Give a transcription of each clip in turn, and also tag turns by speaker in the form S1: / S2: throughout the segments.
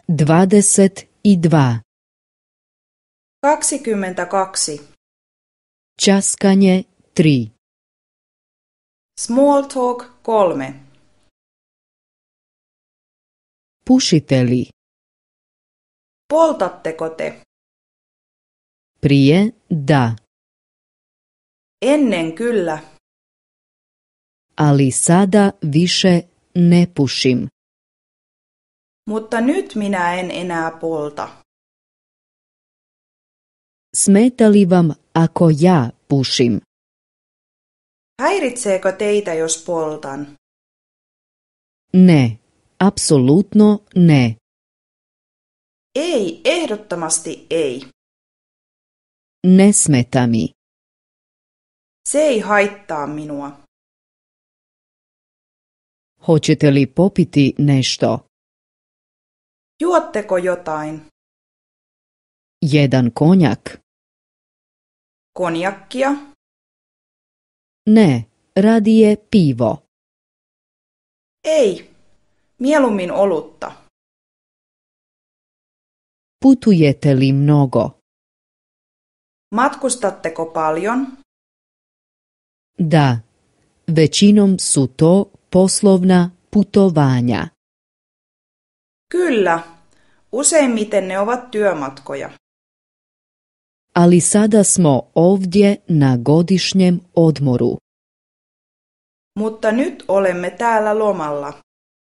S1: 22.
S2: 22.
S1: Časkanje 3.
S2: Small talk 3.
S1: Pušite li?
S2: Poltatteko te?
S1: Prije da,
S2: Ennen kyllä.
S1: ali sada više ne pušim.
S2: Mutta nyt minä en enää polta.
S1: Smeta li vam ako ja pušim?
S2: Häiritseekö teitä, jos poltan?
S1: Ne, apsolutno ne.
S2: Ei, ehdottomasti ei.
S1: Ne smeta mi.
S2: Se ei haittaa minua.
S1: Hoćete li popiti nešto?
S2: Juotteko jotain?
S1: Jedan konjak?
S2: Konjakkia?
S1: Ne, radije pivo.
S2: Ei, mieluummin olutta.
S1: Putujete li mnogo?
S2: Matkustatteko paljon?
S1: Da, većinom su to poslovna putovanja.
S2: Kyllä, useimmiten ne ovat työmatkoja.
S1: Ali sada smo ovdje na godišnjem odmoru.
S2: Mutta nyt olemme täällä lomalla.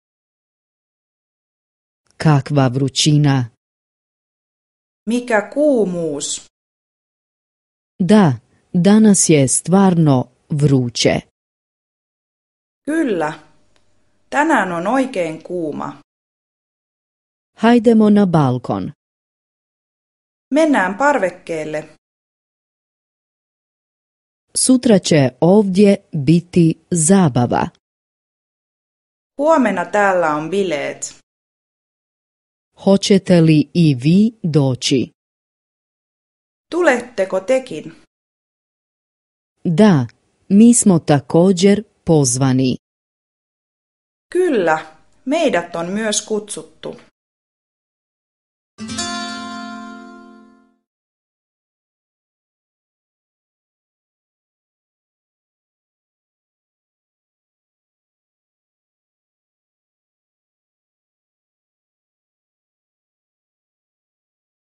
S1: Kakva vrućina.
S2: Mikä kuumuus?
S1: Da, danas je stvarno vruće.
S2: Kyllä, tänään on oikein kuuma.
S1: Hajdemo na balkon.
S2: Mennään parvekkeelle.
S1: Sutra će ovdje biti zabava.
S2: Huomenna täällä on bileet.
S1: Hoćete li i vi doći?
S2: Tuletteko tekin?
S1: Da, mi smo također pozvani.
S2: Kyllä, meidät on myös kutsuttu.